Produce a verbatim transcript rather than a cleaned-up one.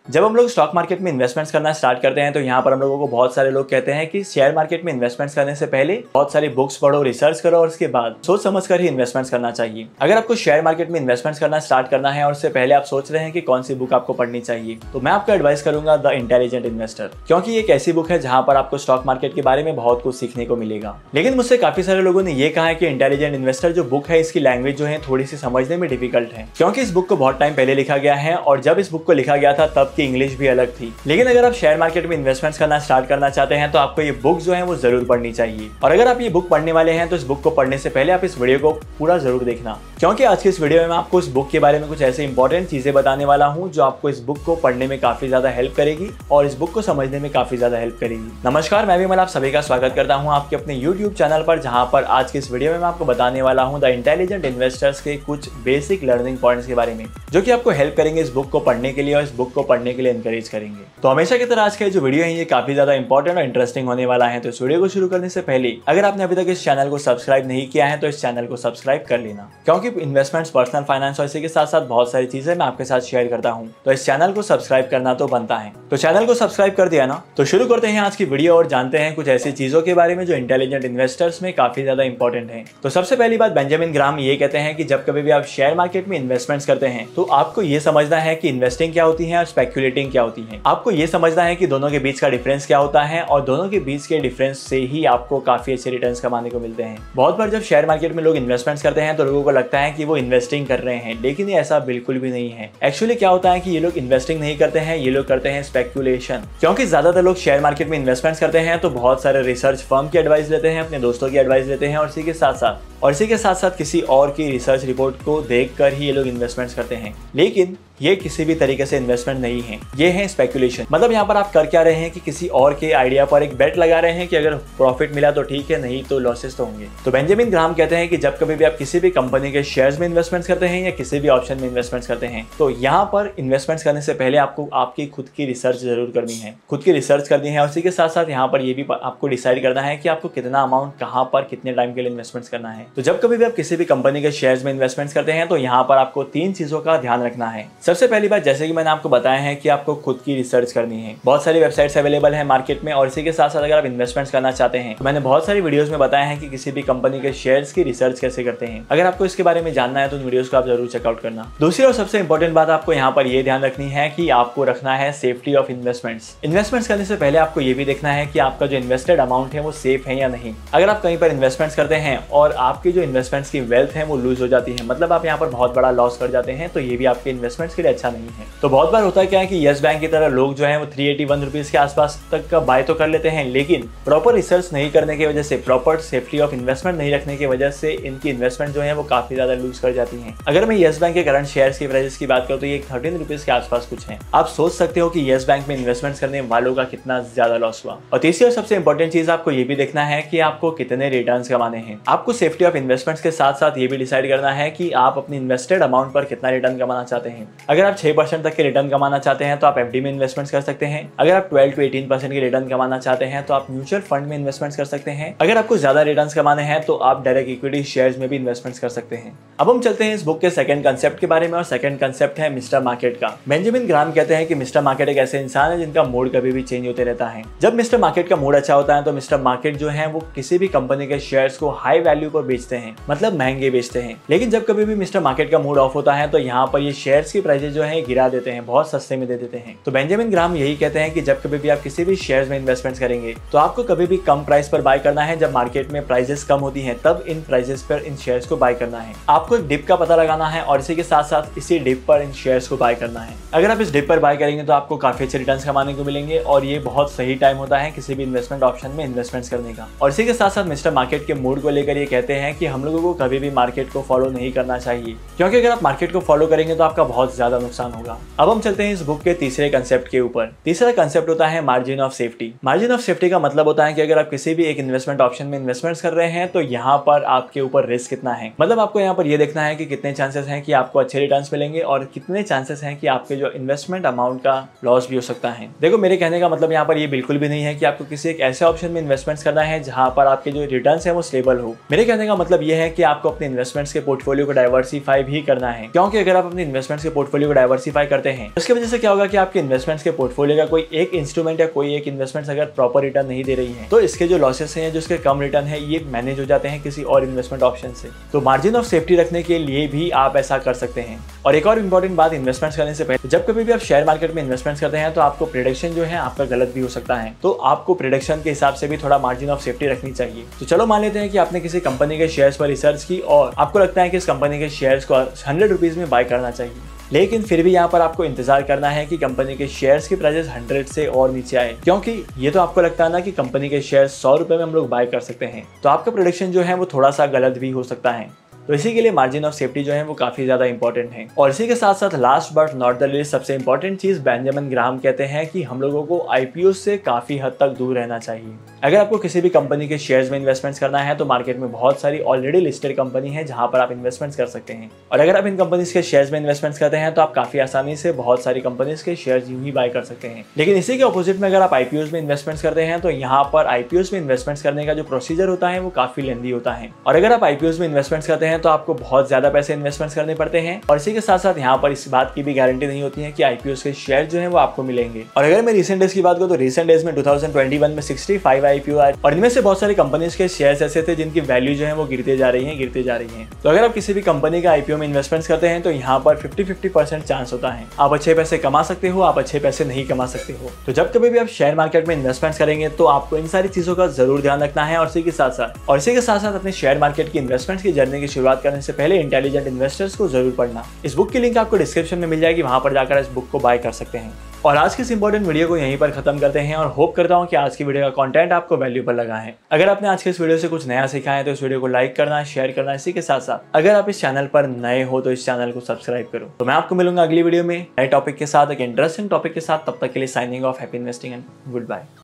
जब हम लोग स्टॉक मार्केट में इन्वेस्टमेंट्स करना स्टार्ट करते हैं तो यहाँ पर हम लोगों को बहुत सारे लोग कहते हैं कि शेयर मार्केट में इन्वेस्टमेंट्स करने से पहले बहुत सारी बुक्स पढ़ो, रिसर्च करो और उसके बाद सोच समझ कर ही इन्वेस्टमेंट्स करना चाहिए। अगर आपको शेयर मार्केट में इन्वेस्टमेंट्स करना स्टार्ट करना है और उससे पहले आप सोच रहे हैं कि कौन सी बुक आपको पढ़नी चाहिए, तो मैं आपको एडवाइस करूंगा द इंटेलिजेंट इन्वेस्टर, क्योंकि ये एक ऐसी बुक है जहां पर आपको स्टॉक मार्केट के बारे में बहुत कुछ सीखने को मिलेगा। लेकिन मुझसे काफी सारे लोगों ने ये कहा है कि इंटेलिजेंट इन्वेस्टर जो बुक है इसकी लैंग्वेज जो है थोड़ी सी समझने में डिफिकल्ट है, क्योंकि इस बुक को बहुत टाइम पहले लिखा गया है और जब इस बुक को लिखा गया था तब की इंग्लिश भी अलग थी। लेकिन अगर आप शेयर मार्केट में इन्वेस्टमेंट्स करना स्टार्ट करना चाहते हैं तो आपको ये बुक जो है वो जरूर पढ़नी चाहिए। और अगर आप ये बुक पढ़ने वाले हैं तो इस बुक को पढ़ने से पहले आप इस वीडियो को पूरा जरूर देखना, क्योंकि आज के इस वीडियो में मैं आपको इस बुक के बारे में कुछ ऐसे इंपॉर्टेंट चीजें बताने वाला हूं जो आपको इस बुक को पढ़ने में काफी ज्यादा हेल्प करेगी और इस बुक को समझने में काफी ज्यादा हेल्प करेगी। नमस्कार, मैं विमल आप सभी का स्वागत करता हूं आपके अपने यूट्यूब चैनल पर, जहां पर आज के इस वीडियो में मैं आपको बताने वाला हूं द इंटेलिजेंट इन्वेस्टर्स के कुछ बेसिक लर्निंग पॉइंट्स के बारे में, जो कि आपको हेल्प करेंगे इस बुक को पढ़ने के लिए और इस बुक को पढ़ने के लिए एनकरेज करेंगे। तो हमेशा की तरह आज का जो वीडियो है ये काफी ज्यादा इंपॉर्टेंट और इंटरेस्टिंग होने वाला है। तो इस वीडियो को शुरू करने से पहले अगर आपने अभी तक इस चैनल को सब्सक्राइब नहीं किया है तो इस चैनल को सब्सक्राइब कर लेना, क्योंकि इन्वेस्टमेंट्स, पर्सनल फाइनेंस और इसी के साथ साथ बहुत सारी चीजें मैं आपके साथ शेयर करता हूं, तो इस चैनल को सब्सक्राइब करना तो बनता है। तो चैनल को सब्सक्राइब कर दिया ना, तो शुरू करते हैं आज की वीडियो और जानते हैं कुछ ऐसी चीजों के बारे में जो इंटेलिजेंट इन्वेस्टर्स में काफी ज्यादा इंपॉर्टेंट है। तो सबसे पहली बात, बेंजामिन ग्राहम ये कहते हैं कि जब कभी भी आप शेयर मार्केट में इन्वेस्टमेंट्स करते हैं तो आपको ये समझना है कि इन्वेस्टिंग क्या होती है और स्पेक्युलेटिंग क्या होती है। आपको ये समझना है कि दोनों के बीच का डिफरेंस क्या होता है और दोनों के बीच के डिफरेंस से ही आपको काफी अच्छे रिटर्न्स कमाने को मिलते हैं। बहुत बार जब शेयर मार्केट में लोग इन्वेस्टमेंट्स करते हैं तो लोगों को लगता है कि वो इन्वेस्टिंग कर रहे हैं, लेकिन ये ऐसा बिल्कुल भी नहीं है। एक्चुअली क्या होता है कि ये लोग इन्वेस्टिंग नहीं करते हैं, ये लोग करते हैं स्पेक्युलेशन। क्योंकि ज्यादातर लोग शेयर मार्केट में इन्वेस्टमेंट्स करते हैं तो बहुत सारे रिसर्च फर्म की एडवाइस लेते हैं, अपने दोस्तों की एडवाइस लेते हैं और इसी के साथ साथ और इसी के साथ साथ किसी और की रिसर्च रिपोर्ट को देखकर ही ये लोग इन्वेस्टमेंट्स करते हैं। लेकिन ये किसी भी तरीके से इन्वेस्टमेंट नहीं है, ये है स्पेकुलेशन। मतलब यहाँ पर आप कर क्या रहे हैं कि किसी और के आइडिया पर एक बेट लगा रहे हैं कि अगर प्रॉफिट मिला तो ठीक है, नहीं तो लॉसेस तो होंगे। तो बेंजामिन ग्राहम कहते हैं कि जब कभी भी आप किसी भी कंपनी के शेयर्स में इन्वेस्टमेंट्स करते हैं या किसी भी ऑप्शन में इन्वेस्टमेंट्स करते हैं तो यहाँ पर इन्वेस्टमेंट्स करने से पहले आपको आपकी खुद की रिसर्च जरूर करनी है, खुद की रिसर्च करनी है। उसी के साथ साथ यहाँ पर ये भी आपको डिसाइड करना है कि आपको कितना अमाउंट कहाँ पर कितने टाइम के लिए इन्वेस्टमेंट्स करना है। तो जब कभी भी आप किसी भी कंपनी के शेयर्स में इन्वेस्टमेंट्स करते हैं तो यहाँ पर आपको तीन चीजों का ध्यान रखना है। सबसे पहली बात, जैसे कि मैंने आपको बताया है कि आपको खुद की रिसर्च करनी है। बहुत सारी वेबसाइट्स अवेलेबल है मार्केट में और इसी के साथ साथ अगर आप इन्वेस्टमेंट्स करना चाहते हैं तो मैंने बहुत सारी वीडियोस में बताया है कि किसी भी कंपनी के शेयर्स की रिसर्च कैसे करते हैं। अगर आपको इसके बारे में जानना है तो उन वीडियोस को आप जरूर चेकआउट करना। दूसरी और सबसे इंपॉर्टेंट बात आपको यहाँ पर यह ध्यान रखनी है कि आपको रखना है सेफ्टी ऑफ इन्वेस्टमेंट्स। इन्वेस्टमेंट्स करने से पहले आपको ये भी देखना है कि आपका जो इन्वेस्टेड अमाउंट है वो सेफ है या नहीं। अगर आप कहीं पर इन्वेस्टमेंट्स करते हैं और आपकी जो इन्वेस्टमेंट्स की वेल्थ है वो लूज हो जाती है, मतलब आप यहाँ पर बहुत बड़ा लॉस कर जाते हैं, तो ये भी आपके इन्वेस्टमेंट्स के लिए अच्छा नहीं है। तो बहुत बार होता है क्या है कि यस बैंक की तरह लोग जो है वो थ्री एटी वन रुपीज के आसपास तक का बाय तो कर लेते हैं, लेकिन प्रॉपर रिसर्च नहीं करने की वजह से, प्रॉपर सेफ्टी ऑफ इन्वेस्टमेंट नहीं रखने की वजह से इनकी इन्वेस्टमेंट जो है वो काफी ज्यादा लूज कर जाती है। अगर मैं यस बैंक के करंट शेयर्स की प्राइसेस की बात करूँ तो ये थर्टीन रुपीज के आसपास कुछ है। आप सोच सकते हो कि यस बैंक में इन्वेस्टमेंट करने वालों का कितना ज्यादा लॉस हुआ। और तीसरी और सबसे इंपॉर्टेंट चीज आपको ये भी देखना है कि आपको कितने रिटर्न्स कमाने हैं। आपको सेफ्टी ऑफ इन्वेस्टमेंट्स के साथ साथ ये भी डिसाइड करना है कि आप अपनी इन्वेस्टेड अमाउंट पर कितना रिटर्न कमाना चाहते हैं। अगर आप छह परसेंट तक के रिटर्न कमाना चाहते हैं तो आप एफडी में इन्वेस्टमेंट्स कर सकते हैं। अगर आप ट्वेल्व टू एटीन परसेंट की रिटर्न कमाना चाहते हैं तो आप म्यूचुअल फंड में इन्वेस्टमेंट्स कर सकते हैं। अगर आपको ज्यादा रिटर्न्स कमाने हैं तो आप डायरेक्ट इक्विटी शेयर्स में भी इन्वेस्टमेंट्स कर सकते हैं। अब हम चलते हैं इस बुक के सेकंड कंसेप्ट के बारे में और सेकंड कंसेप्ट है मिस्टर मार्केट का। बेंजामिन ग्राहम कहते हैं कि मिस्टर मार्केट एक ऐसे इंसान है जिनका मूड कभी भी चेंज होते रहता है। जब मिस्टर मार्केट का मूड अच्छा होता है तो मिस्टर मार्केट जो है वो किसी भी कंपनी के शेयर्स को हाई वैल्यू पर बेचते हैं, मतलब महंगे बेचते हैं। लेकिन जब कभी भी मिस्टर मार्केट का मूड ऑफ होता है तो यहाँ पर ये शेयर्स की प्राइसेस जो है गिरा देते हैं, बहुत सस्ते में दे देते हैं। तो बेंजामिन ग्राहम यही कहते हैं कि जब कभी भी आप किसी भी शेयर्स में इन्वेस्टमेंट करेंगे तो आपको कभी भी कम प्राइस पर बाय करना है। जब मार्केट में प्राइसेस कम होती हैं तब इन प्राइसेस पर इन शेयर्स को बाय करना है। आपको एक डिप का पता लगाना है और इसी के साथ साथ इसी डिप पर इन शेयर्स को बाय करना है। अगर आप इस डिप पर बाय करेंगे तो आपको काफी अच्छे रिटर्न्स कमाने को मिलेंगे और ये बहुत सही टाइम होता है किसी भी इन्वेस्टमेंट ऑप्शन में इन्वेस्टमेंट करने का। और इसी के साथ साथ मिस्टर मार्केट के मूड को लेकर ये कहते हैं कि हम लोगों को कभी भी मार्केट को फॉलो नहीं करना चाहिए, क्योंकि अगर आप मार्केट को फॉलो करेंगे तो आपका बहुत ज्यादा नुकसान होगा। अब हम चलते हैं इस बुक के तीसरे कंसेप्ट के ऊपर। तीसरा कंसेप्ट होता है margin of safety. Margin of safety का मतलब होता है कि अगर आप किसी भी एक इन्वेस्टमेंट ऑप्शन में इन्वेस्टमेंट्स कर रहे हैं तो यहाँ पर आपके ऊपर रिस्क कितना है। मतलब आपको यहाँ पर ये देखना है कि कितने चांसेस हैं कि आपको अच्छे रिटर्न्स मिलेंगे और कितने चांसेस हैं कि आपके जो इन्वेस्टमेंट अमाउंट का लॉस भी हो सकता है। देखो, मेरे कहने का मतलब यहाँ पर ये बिल्कुल भी नहीं है कि आपको किसी एक ऐसे ऑप्शन में इन्वेस्टमेंट्स करना है जहां पर आपके जो रिटर्न्स है वो स्टेबल हो। मेरे कहने का मतलब ये है कि आपको अपने इन्वेस्टमेंट्स के पोर्टफोलियो को डाइवर्सिफाई भी करना है, क्योंकि अगर आप अपने इन्वेस्टमेंट्स के पोर्टफोलियो पोर्टफोलियो को डाइवर्सिफाई करते हैं, उसकी वजह से क्या होगा कि आपके इन्वेस्टमेंट्स के पोर्टफोलियो का कोई एक इंस्ट्रूमेंट या कोई एक इन्वेस्टमेंट्स अगर प्रॉपर रिटर्न नहीं दे रही है तो इसके जो लॉसेस हैं, जो इसके कम रिटर्न है, ये मैनेज हो जाते हैं किसी और इन्वेस्टमेंट ऑप्शन से। तो मार्जिन ऑफ सेफ्टी रखने के लिए भी आप ऐसा कर सकते हैं। और एक और इंपॉर्टेंट बात इन्वेस्टमेंट्स करने से पहले, जब कभी भी आप शेयर मार्केट में इन्वेस्टमेंट्स करते हैं तो आपको प्रेडिक्शन जो है आपका गलत भी हो सकता है, तो आपको प्रेडिक्शन के हिसाब से भी थोड़ा मार्जिन ऑफ सेफ्टी रखनी चाहिए। तो चलो मान लेते हैं कि आपने किसी कंपनी के शेयर्स पर रिसर्च की और आपको लगता है कि इस कंपनी के शेयर्स को हंड्रेड रुपीज में बाय करना चाहिए, लेकिन फिर भी यहाँ पर आपको इंतजार करना है कि कंपनी के शेयर्स की प्राइसेस हंड्रेड से और नीचे आए, क्योंकि ये तो आपको लगता है ना कि कंपनी के शेयर्स सौ रुपए में हम लोग बाय कर सकते हैं, तो आपका प्रेडिक्शन जो है वो थोड़ा सा गलत भी हो सकता है। तो इसी के लिए मार्जिन ऑफ सेफ्टी जो है वो काफी ज्यादा इंपॉर्टेंट है। और इसी के साथ साथ last but not the least सबसे इंपॉर्टेंट चीज, बेंजामिन ग्राहम कहते हैं कि हम लोगों को आईपीओ से काफी हद तक दूर रहना चाहिए। अगर आपको किसी भी कंपनी के शेयर्स में इन्वेस्टमेंट्स करना है तो मार्केट में बहुत सारी ऑलरेडी लिस्टेड कंपनी है जहां पर आप इन्वेस्टमेंट्स कर सकते हैं, और अगर आप इन कंपनीज के शेयर्स में इन्वेस्टमेंट्स करते हैं तो आप काफी आसानी से बहुत सारी कंपनीज के शेयर्स यूं ही बाय कर सकते हैं। लेकिन इसी के ऑपोजिट में अगर आप आईपीओ में इन्वेस्टमेंट्स करते हैं तो यहाँ पर आईपीओ में इन्वेस्टमेंट्स करने का जो प्रोसीजर होता है वो काफी लेंदी होता है, और अगर आप आईपीओ में इन्वेस्टमेंट्स करते हैं तो आपको बहुत ज्यादा पैसे इन्वेस्टमेंट्स करने पड़ते हैं, और इसी के साथ साथ यहाँ पर इस बात की भी गारंटी नहीं होती है कि आईपीओ के शेयर जो है वो आपको मिलेंगे। और अगर मैं रिसेंट डेज की बात करूँ तो रिसेंट डेज में टू थाउजेंड ट्वेंटी वन में सिक्सटी फाइव आईपीओ आए, और इनमें से बहुत सारी कंपनीज के शेयर्स ऐसे थे जिनकी वैल्यू जो है वो गिरते जा रही है गिरते जा रही है। तो अगर आप किसी भी कंपनी का आईपीओ में इन्वेस्टमेंट्स करते हैं तो यहाँ पर फिफ्टी फिफ्टी परसेंट चांस होता है, आप अच्छे पैसे कमा सकते हो, आप अच्छे पैसे नहीं कमा सकते हो। तो जब कभी भी आप शेयर मार्केट में इन्वेस्टमेंट्स करेंगे तो आपको इन सारी चीजों का जरूर ध्यान रखना है। और इसी के साथ साथ और इसी के साथ साथ अपने शेयर मार्केट की इन्वेस्टमेंट्स की जर्नी की शुरुआत करने से पहले इंटेलिजेंट इन्वेस्टर्स को जरूर पढ़ना। इस बुक की लिंक आपको डिस्क्रिप्शन में मिल जाएगी, वहां पर जाकर इस बुक को बाय कर सकते हैं। और आज की इस इंपॉर्टेंट वीडियो को यहीं पर खत्म करते हैं, और होप करता हूं कि आज की वीडियो का कंटेंट आपको वैल्यूएबल लगा है। अगर आपने आज के इस वीडियो से कुछ नया सीखा है तो इस वीडियो को लाइक करना, शेयर करना। इसी के साथ साथ अगर आप इस चैनल पर नए हो तो इस चैनल को सब्सक्राइब करो। तो मैं आपको मिलूंगा अगली वीडियो में नए टॉपिक के साथ, एक इंटरेस्टिंग टॉपिक के साथ। तब तक के लिए signing off, happy investing and good bye.